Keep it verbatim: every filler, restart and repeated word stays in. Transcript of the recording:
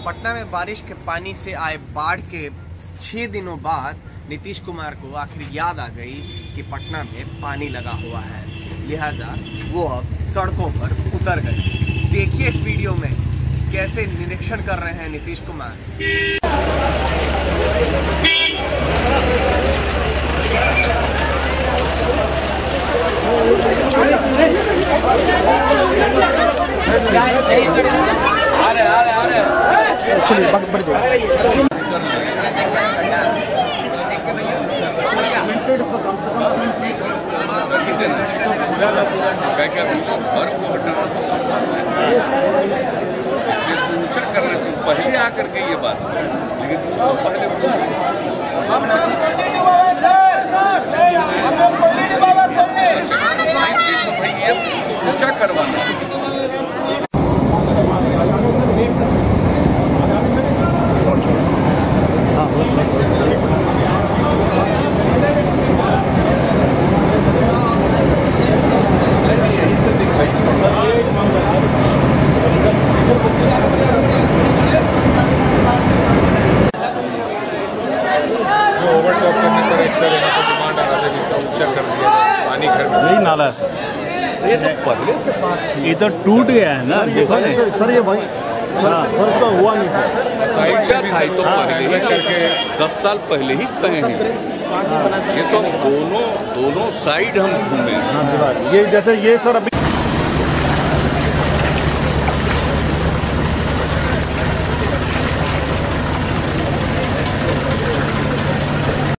पटना में बारिश के पानी से आए बाढ़ के छह दिनों बाद नीतीश कुमार को आखिर याद आ गई कि पटना में पानी लगा हुआ है, लिहाजा वो अब सड़कों पर उतर गए। देखिए इस वीडियो में कैसे निरीक्षण कर रहे हैं नीतीश कुमार। आ रहे आ रहे आ रहे चलिए बात बढ़ जाए। इसको ऊंचा करना चाहिए पहले आकर के ये बात, लेकिन उसको पहले ऊंचा करवाना। ओवरटॉप करने पर एक सर यहाँ पर डिमांड आ रहा था जिसका ऊंचा कर दिया पानी घर में। यही नाला है ये तो पहले से बात, ये तो टूट गया है ना, देखो सर ये भाई सर इसका हुआ नहीं था, साइड से था तो पहले ही करके दस साल पहले ही कहे हैं। ये तो दोनों दोनों साइड हम घूमे। ये जैसे ये सर अभी